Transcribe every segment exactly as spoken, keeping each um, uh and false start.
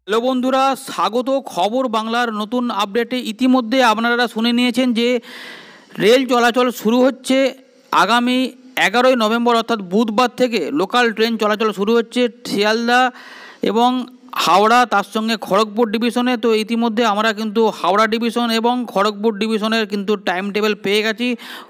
Hello বন্ধুরা, স্বাগত খবর বাংলার নতুন আপডেটে। ইতিমধ্যে আপনারা শুনে নিয়েছেন যে রেল চলাচল শুরু হচ্ছে আগামী এগারোই নভেম্বর অর্থাৎ বুধবার থেকে লোকাল ট্রেন চলাচল শুরু হচ্ছে শিয়ালদা এবং হাওড়া, তার সঙ্গে খড়গপুর ডিভিশনে। তো ইতিমধ্যে আমরা কিন্তু হাওড়া ডিভিশন এবং খড়গপুর ডিভিশনের কিন্তু টাইম টেবিল পেয়ে গেছি।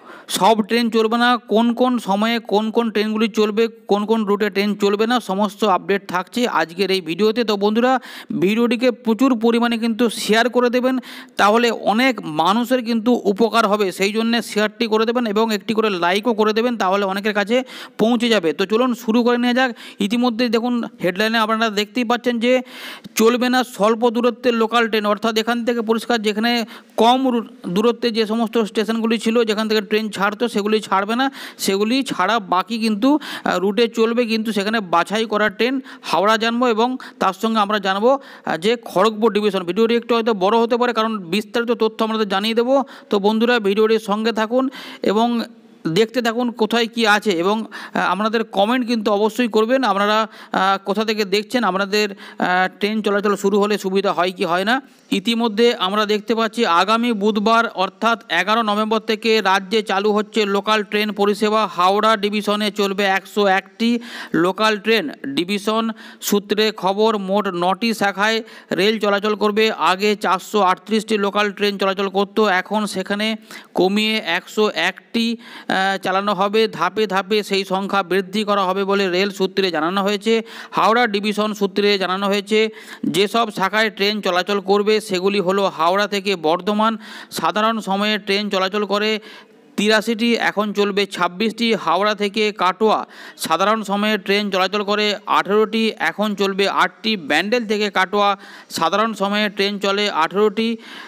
সব ট্রেন চলবে না, কোন কোন সময়ে কোন কোন ট্রেনগুলি চলবে, কোন কোন রুটে ট্রেন চলবে না, সমস্ত আপডেট থাকছে আজকের এই ভিডিওতে। তো বন্ধুরা, ভিডিওটিকে প্রচুর পরিমাণে কিন্তু শেয়ার করে দেবেন, তাহলে অনেক মানুষের কিন্তু উপকার হবে। সেই জন্য শেয়ারটি করে দেবেন এবং একটি করে লাইকও করে দেবেন, তাহলে অনেকের কাছে পৌঁছে যাবে। তো চলুন শুরু করে নেওয়া যাক। ইতিমধ্যে দেখুন হেডলাইনে আপনারা দেখতেই পাচ্ছেন যে চলবে না স্বল্প দূরত্বের লোকাল ট্রেন, অর্থাৎ এখান থেকে পরিষ্কার যেখানে কম দূরত্বে যে সমস্ত স্টেশনগুলি ছিল যেখান থেকে ট্রেন ছাড়তো সেগুলি ছাড়বে না, সেগুলি ছাড়া বাকি কিন্তু রুটে চলবে। কিন্তু সেখানে বাছাই করা ট্রেন হাওড়া জানবো এবং তার সঙ্গে আমরা জানবো যে খড়গপুর ডিভিশন। ভিডিওটি একটু হয়তো বড় হতে পারে, কারণ বিস্তারিত তথ্য আমাদের জানিয়ে দেবো। তো বন্ধুরা, ভিডিওটির সঙ্গে থাকুন এবং দেখতে থাকুন কোথায় কি আছে, এবং আপনাদের কমেন্ট কিন্তু অবশ্যই করবেন আপনারা কোথা থেকে দেখছেন, আপনাদের ট্রেন চলাচল শুরু হলে সুবিধা হয় কি হয় না। ইতিমধ্যে আমরা দেখতে পাচ্ছি আগামী বুধবার অর্থাৎ এগারো নভেম্বর থেকে রাজ্যে চালু হচ্ছে লোকাল ট্রেন পরিষেবা। হাওড়া ডিভিশনে চলবে একশো একটি লোকাল ট্রেন। ডিভিশন সূত্রে খবর, মোট নটি শাখায় রেল চলাচল করবে। আগে চারশো আটত্রিশটি লোকাল ট্রেন চলাচল করত, এখন সেখানে কমিয়ে একশো একটি চালানো হবে। ধাপে ধাপে সেই সংখ্যা বৃদ্ধি করা হবে বলে রেল সূত্রে জানানো হয়েছে। হাওড়া ডিভিশন সূত্রে জানানো হয়েছে যেসব শাখায় ট্রেন চলাচল করবে সেগুলি হলো হাওড়া থেকে বর্ধমান। সাধারণ সময়ে ট্রেন চলাচল করে তিরাশিটি, এখন চলবে ছাব্বিশটি। হাওড়া থেকে কাটোয়া সাধারণ সময়ে ট্রেন চলাচল করে আঠেরোটি, এখন চলবে আটটি। ব্যান্ডেল থেকে কাটোয়া সাধারণ সময়ে ট্রেন চলে আঠেরোটি,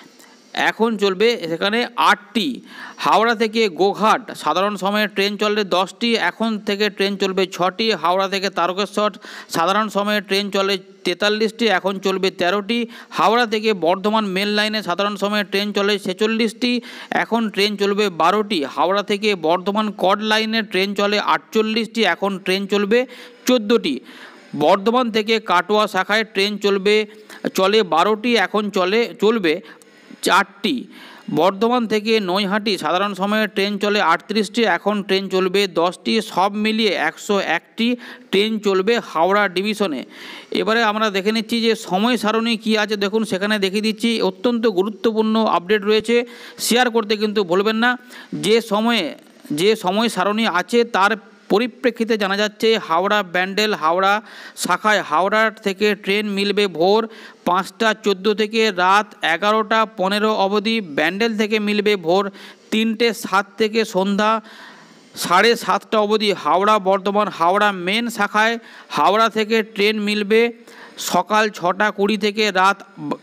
এখন চলবে সেখানে আটটি। হাওড়া থেকে গোঘাট সাধারণ সময়ে ট্রেন চলে দশটি, এখন থেকে ট্রেন চলবে ছটি। হাওড়া থেকে তারকেশ্বর সাধারণ সময়ে ট্রেন চলে তেতাল্লিশটি, এখন চলবে তেরোটি। হাওড়া থেকে বর্ধমান মেল লাইনে সাধারণ সময়ে ট্রেন চলে ছেচল্লিশটি, এখন ট্রেন চলবে বারোটি। হাওড়া থেকে বর্ধমান কড লাইনে ট্রেন চলে আটচল্লিশটি, এখন ট্রেন চলবে চোদ্দোটি। বর্ধমান থেকে কাটোয়া শাখায় ট্রেন চলবে চলে বারোটি, এখন চলে চলবে চারটি। বর্ধমান থেকে নৈহাটি সাধারণ সময়ে ট্রেন চলে আটত্রিশটি, এখন ট্রেন চলবে দশটি। সব মিলিয়ে একশো একটি ট্রেন চলবে হাওড়া ডিভিশনে। এবারে আমরা দেখে নিচ্ছি যে সময় সারণী কী আছে। দেখুন সেখানে দেখিয়ে দিচ্ছি, অত্যন্ত গুরুত্বপূর্ণ আপডেট রয়েছে, শেয়ার করতে কিন্তু ভুলবেন না। যে সময়ে যে সময় সারণী আছে তার পরিপ্রেক্ষিতে জানা যাচ্ছে হাওড়া ব্যান্ডেল হাওড়া শাখায় হাওড়া থেকে ট্রেন মিলবে ভোর পাঁচটা চোদ্দো থেকে রাত এগারোটা পনেরো অবধি। ব্যান্ডেল থেকে মিলবে ভোর তিনটে সাত থেকে সন্ধ্যা সাড়ে সাতটা অবধি। হাওড়া বর্ধমান হাওড়া মেন শাখায় হাওড়া থেকে ট্রেন মিলবে সকাল ছটা কুড়ি থেকে রাত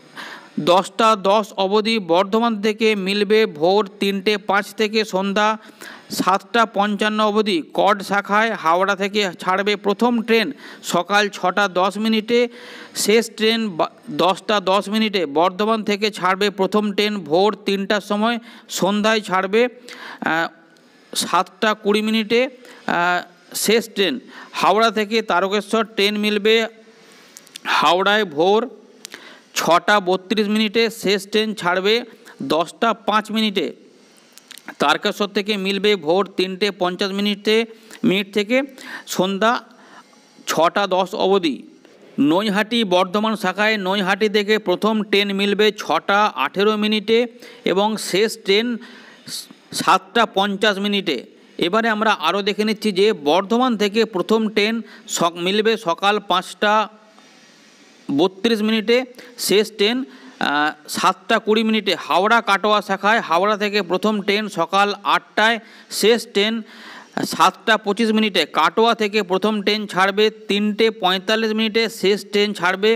দশটা দশ অবধি। বর্ধমান থেকে মিলবে ভোর তিনটে পাঁচ থেকে সন্ধ্যা সাতটা পঞ্চান্ন অবধি। কড শাখায় হাওড়া থেকে ছাড়বে প্রথম ট্রেন সকাল ছটা দশ মিনিটে, শেষ ট্রেন দশটা দশ মিনিটে। বর্ধমান থেকে ছাড়বে প্রথম ট্রেন ভোর তিনটার সময়, সন্ধ্যায় ছাড়বে সাতটা কুড়ি মিনিটে শেষ ট্রেন। হাওড়া থেকে তারকেশ্বর ট্রেন মিলবে হাওড়ায় ভোর ছটা বত্রিশ মিনিটে, শেষ ট্রেন ছাড়বে দশটা পাঁচ মিনিটে। তারকেশ্বর থেকে মিলবে ভোর তিনটে পঞ্চাশ মিনিটে মিনিট থেকে সন্ধ্যা ছটা দশ অবধি। নৈহাটি বর্ধমান শাখায় নৈহাটি থেকে প্রথম ট্রেন মিলবে ছটা আঠেরো মিনিটে এবং শেষ ট্রেন সাতটা পঞ্চাশ মিনিটে। এবারে আমরা আরও দেখে নিচ্ছি যে বর্ধমান থেকে প্রথম ট্রেন মিলবে সকাল পাঁচটা বত্রিশ মিনিটে, শেষ ট্রেন সাতটা কুড়ি মিনিটে। হাওড়া কাটোয়া শাখায় হাওড়া থেকে প্রথম ট্রেন সকাল আটটায়, শেষ ট্রেন সাতটা পঁচিশ মিনিটে। কাটোয়া থেকে প্রথম ট্রেন ছাড়বে তিনটে পঁয়তাল্লিশ মিনিটে, শেষ ট্রেন ছাড়বে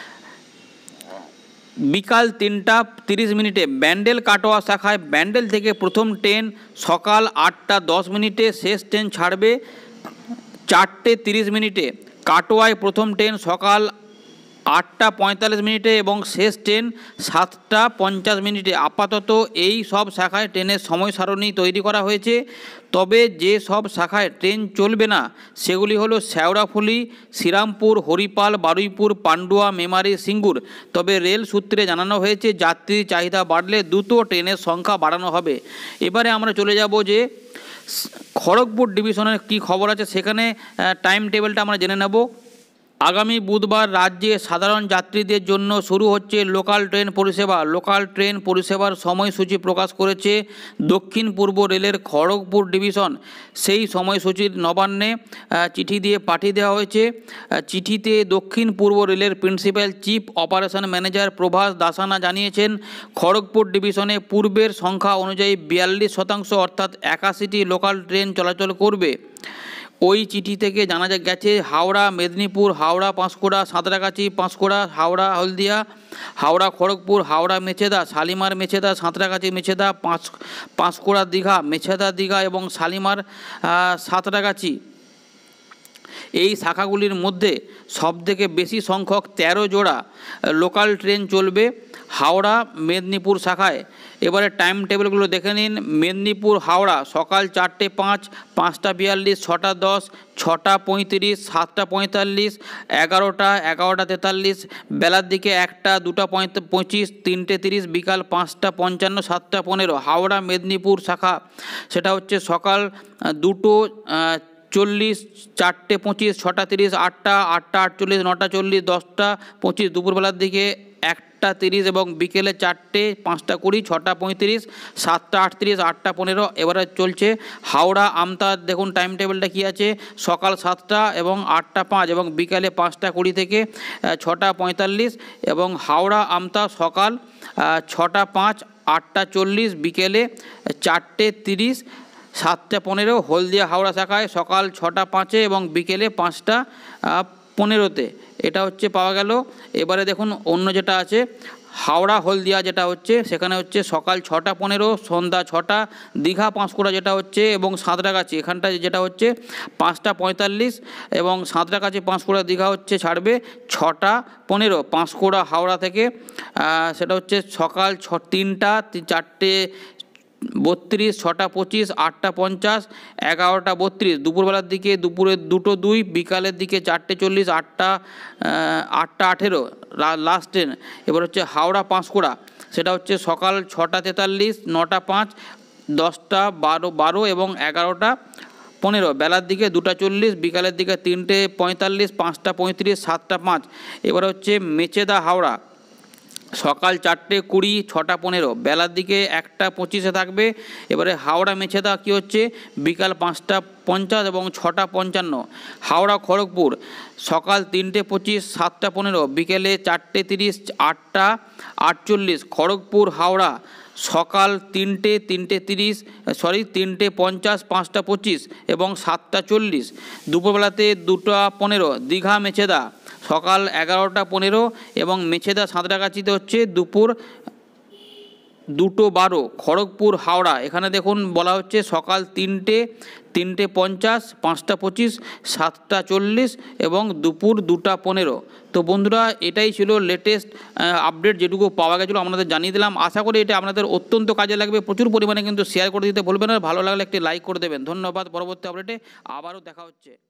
বিকাল তিনটা তিরিশ মিনিটে। ব্যান্ডেল কাটোয়া শাখায় ব্যান্ডেল থেকে প্রথম ট্রেন সকাল আটটা দশ মিনিটে, শেষ ট্রেন ছাড়বে চারটে তিরিশ মিনিটে। কাটোয়ায় প্রথম ট্রেন সকাল আটটা পঁয়তাল্লিশ মিনিটে এবং শেষ ট্রেন সাতটা পঞ্চাশ মিনিটে। আপাতত এই সব শাখায় ট্রেনের সময় সারণী তৈরি করা হয়েছে। তবে যে সব শাখায় ট্রেন চলবে না সেগুলি হলো শেওড়াফুলি, শ্রীরামপুর, হরিপাল, বারুইপুর, পান্ডুয়া, মেমারি, সিঙ্গুর। তবে রেল সূত্রে জানানো হয়েছে যাত্রীর চাহিদা বাড়লে দ্রুত ট্রেনের সংখ্যা বাড়ানো হবে। এবারে আমরা চলে যাব যে খড়গপুর ডিভিশনের কি খবর আছে, সেখানে টাইম টেবিলটা আমরা জেনে নেব। আগামী বুধবার রাজ্যে সাধারণ যাত্রীদের জন্য শুরু হচ্ছে লোকাল ট্রেন পরিষেবা। লোকাল ট্রেন পরিষেবার সময়সূচি প্রকাশ করেছে দক্ষিণ পূর্ব রেলের খড়গপুর ডিভিশন। সেই সময়সূচির নবান্নে চিঠি দিয়ে পাঠিয়ে দেওয়া হয়েছে। চিঠিতে দক্ষিণ পূর্ব রেলের principal chief operation manager Prabhas Dasana জানিয়েছেন, খড়গপুর ডিভিশনে পূর্বের সংখ্যা অনুযায়ী বিয়াল্লিশ শতাংশ অর্থাৎ একাশিটি লোকাল ট্রেন চলাচল করবে। ওই চিঠি থেকে জানা গেছে হাওড়া মেদিনীপুর, হাওড়া পাঁশকুড়া, সাঁতরাগাছি পাঁশকুড়া, হাওড়া হলদিয়া, হাওড়া খড়গপুর, হাওড়া মেছেদা, শালিমার মেছেদা, সাঁতরাগাছি মেছেদা, পাঁশ পাঁশকুড়া দীঘা, মেছেদা দীঘা এবং শালিমার সাঁতরাগাছি, এই শাখাগুলির মধ্যে সবথেকে বেশি সংখ্যক তেরো জোড়া লোকাল ট্রেন চলবে হাওড়া মেদিনীপুর শাখায়। এবারে টাইম টেবিলগুলো দেখে নিন। মেদিনীপুর হাওড়া সকাল চারটে পাঁচ, পাঁচটা বিয়াল্লিশ, ছটা দশ, ছটা পঁয়ত্রিশ, সাতটা পঁয়তাল্লিশ, এগারোটা, এগারোটা তেতাল্লিশ, বেলার দিকে একটা, দুটা পঁচিশ, তিনটে তিরিশ, বিকাল পাঁচটা পঞ্চান্ন, সাতটা পনেরো। হাওড়া মেদিনীপুর শাখা সেটা হচ্ছে সকাল দুটো চল্লিশ, চারটে পঁচিশ, ছটা তিরিশ, আটটা, আটটা আটচল্লিশ, নটা চল্লিশ, দশটা পঁচিশ, দুপুরবেলার দিকে একটা তিরিশ এবং বিকেলে চারটে, পাঁচটা কুড়ি, ছটা পঁয়ত্রিশ, সাতটা আটত্রিশ, আটটা পনেরো। এবারে চলছে হাওড়া আমতা। দেখুন টাইম টেবিলটা কী আছে, সকাল সাতটা এবং আটটা পাঁচ এবং বিকালে পাঁচটা কুড়ি থেকে ছটা পঁয়তাল্লিশ। এবং হাওড়া আমতা সকাল ছটা পাঁচ, আটটা চল্লিশ, বিকেলে চারটে তিরিশ, সাতটা পনেরো। হলদিয়া হাওড়া শাখায় সকাল ছটা পাঁচে এবং বিকেলে পাঁচটা পনেরোতে। এটা হচ্ছে পাওয়া গেল। এবারে দেখুন অন্য যেটা আছে হাওড়া হলদিয়া, যেটা হচ্ছে সেখানে হচ্ছে সকাল ছটা পনেরো, সন্ধ্যা ছটা। দীঘা পাঁশকুড়া যেটা হচ্ছে এবং সাঁতরাগাছি এখানটা যেটা হচ্ছে পাঁচটা পঁয়তাল্লিশ এবং সাঁতরাগাছি পাঁশকুড়া দীঘা হচ্ছে ছাড়বে ছটা পনেরো। পাঁশকুড়া হাওড়া থেকে সেটা হচ্ছে সকাল ছ তিনটা, চারটে বত্রিশ, ছটা পঁচিশ, আটটা পঞ্চাশ, এগারোটা বত্রিশ। দুপুরবেলার দিকে দুপুরে দুটো দুই, বিকালের দিকে চারটে চল্লিশ, আটটা আটটা আঠেরো লাস্ট ট্রেন। এবার হচ্ছে হাওড়া পাঁশকুড়া সেটা হচ্ছে সকাল ছটা তেতাল্লিশ, নটা পাঁচ, দশটা বারো বারো এবং এগারোটা পনেরো। বেলার দিকে দুটা চল্লিশ, বিকালের দিকে তিনটে পঁয়তাল্লিশ, পাঁচটা পঁয়ত্রিশ, সাতটা পাঁচ। এবার হচ্ছে মেচেদা হাওড়া সকাল চারটে কুড়ি, ছটা পনেরো, বেলার দিকে একটা পঁচিশে থাকবে। এবারে হাওড়া মেছেদা কী হচ্ছে বিকাল পাঁচটা পঞ্চাশ এবং ছটা পঞ্চান্ন। হাওড়া খড়গপুর সকাল তিনটে পঁচিশ, সাতটা পনেরো, বিকেলে চারটে তিরিশ, আটটা আটচল্লিশ। খড়গপুর হাওড়া সকাল তিনটে তিনটে তিরিশ সরি তিনটে পঞ্চাশ, পাঁচটা পঁচিশ এবং সাতটা চল্লিশ। দুপুরবেলাতে দুটা পনেরো। দীঘা মেছেদা সকাল এগারোটা পনেরো এবং মেছেদা সাঁতরাগাছিতে হচ্ছে দুপুর দুটো বারো। খড়গপুর হাওড়া এখানে দেখুন বলা হচ্ছে সকাল তিনটে তিনটে পঞ্চাশ, পাঁচটা পঁচিশ, সাতটা চল্লিশ এবং দুপুর দুটা পনেরো। তো বন্ধুরা এটাই ছিল লেটেস্ট আপডেট যেটুকু পাওয়া গেছিলো আপনাদের জানিয়ে দিলাম। আশা করি এটা আপনাদের অত্যন্ত কাজে লাগবে। প্রচুর পরিমাণে কিন্তু শেয়ার করে দিতে ভুলবেন না। ভালো লাগলে একটি লাইক করে দেবেন। ধন্যবাদ। পরবর্তী আপডেটে আবারও দেখা হচ্ছে।